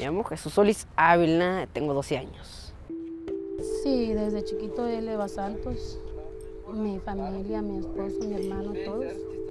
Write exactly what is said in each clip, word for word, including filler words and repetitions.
llamo Jesús Solís Ávila, tengo doce años. Sí, desde chiquito él iba a Santos, mi familia, mi esposo, mi hermano, todos.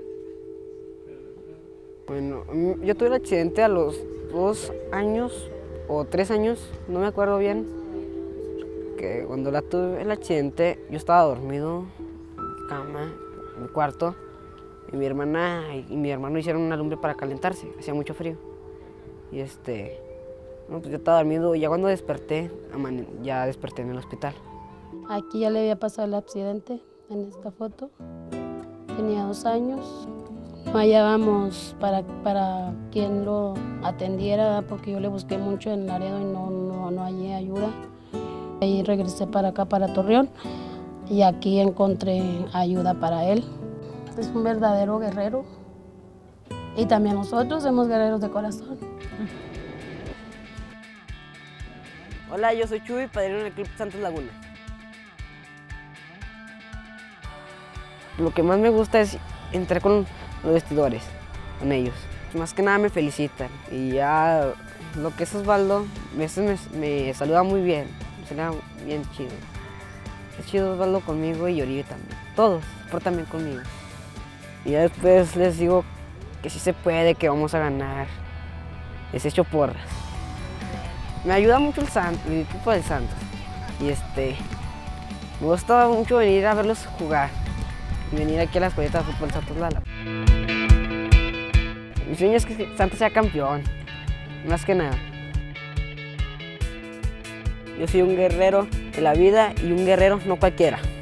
Bueno, yo tuve el accidente a los dos años o tres años, no me acuerdo bien, que cuando la tuve el accidente yo estaba dormido en mi cama, en mi cuarto, y mi hermana y mi hermano hicieron una lumbre para calentarse, hacía mucho frío. Y este, bueno, pues yo estaba dormido y ya cuando desperté, ya desperté en el hospital. Aquí ya le había pasado el accidente en esta foto, tenía dos años. No hallábamos para, para quien lo atendiera porque yo le busqué mucho en Laredo y no, no, no hallé ayuda. Ahí regresé para acá, para Torreón, y aquí encontré ayuda para él. Es un verdadero guerrero y también nosotros somos guerreros de corazón. Hola, yo soy Chuy, padrino del Club Santos Laguna. Lo que más me gusta es entrar con los vestidores, con ellos. Más que nada me felicitan y ya lo que es Osvaldo, a veces me, me saluda muy bien, me saluda bien chido. Es chido Osvaldo conmigo y Oribe también, todos se portan bien conmigo. Y ya después les digo que sí se puede, que vamos a ganar. Les echo porras. Me ayuda mucho el, Santos, el equipo del Santos. Y este, me gusta mucho venir a verlos jugar y venir aquí a la escuelita de fútbol Santos Lala. Mi sueño es que Santos sea campeón, más que nada. Yo soy un guerrero de la vida y un guerrero no cualquiera.